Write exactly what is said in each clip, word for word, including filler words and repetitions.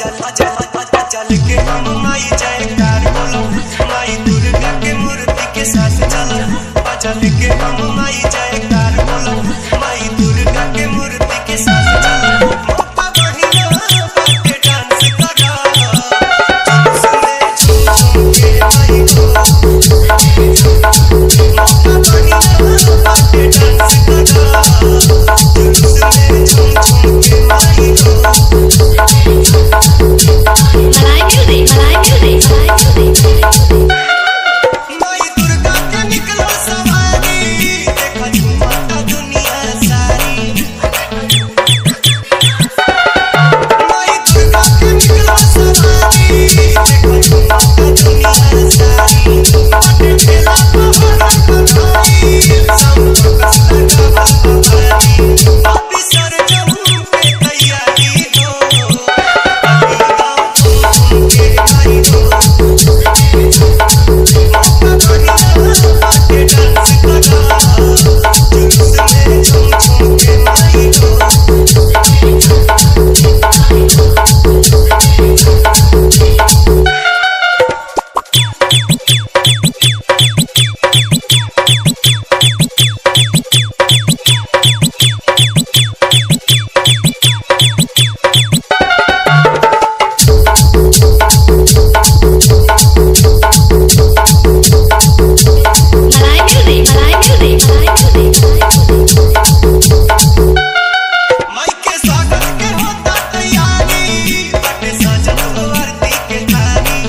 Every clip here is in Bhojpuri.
चल के हम माई जयकार बोलो, माई दुर्गा के मूर्ति के साथ चलो। चल के हम माई जयकार बोलो, माई दुर्गा के मूर्ति के साथ चलो। मौका बढ़िया बाटे डांस करा, जुलूस में झूम झूम के माई को। मौका बढ़िया बाटे डांस करा, जुलूस में झूम झूम के माई को। Malaai music, Malaai music, Malaai music. माई दुर्गा के निकलो सवारी, देखा झूमता दुनिया सारी। माई दुर्गा के निकलो सवारी, देखा झूमता दुनिया सारी। बाटे ठेला पहाड़ा बनाई, सब लोग लगा बहारी। पापी सर जहू पे तैयारी हो, अभी गाँव झूम झूम के माई हो। मौका बढ़िया बाटे डांस करा, जुलूस में झूम झूम के माई हो। Malaai music, Malaai music, Malaai music. माई के स्वागत के होता तैयारी, बाटे सजल हो आरती के थाली।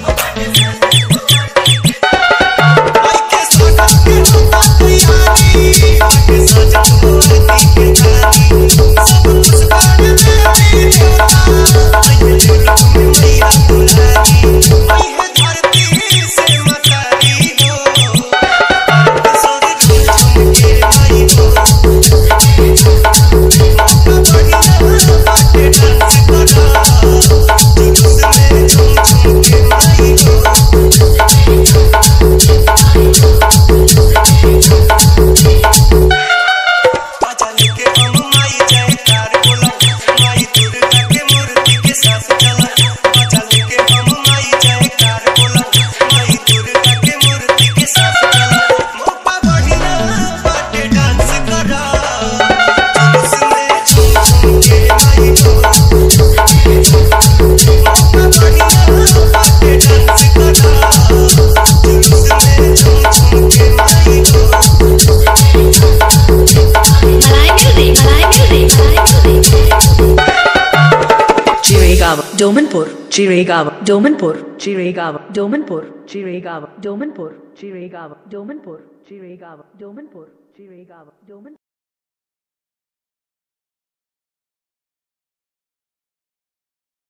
माई के स्वागत के होता तैयारी, बाटे सजल हो आरती के थाली। सब कुछ बाटे देवी देवता, माई है लोक में मैया दुलारी। माई है धरती से मतारी हो, सोर झूम झूम के माई हो। मौका बढ़िया बाटे डांस करा, जुलूस में झूम झूम के माई हो। चल के हम माई जयकार बोलो, माई दुर्गा के मूर्ति के साथ चलो। चल के हम माई जयकार बोलो, माई दुर्गा के मूर्ति के साथ चलो। मौका बढ़िया बाटे डांस करा, जुलूस में झूम झूम के माई हो। मौका बढ़िया बाटे डांस करा, जुलूस में झूम झूम के माई हो। Malaai music, Malaai music, Malaai music. Chiregaon, Domanpur, Chiregaon, Domanpur, Chiregaon, Domanpur, Chiregaon, Domanpur, Chiregaon, Domanpur, Chiregaon, Domanpur, Chiregaon, Domanpur.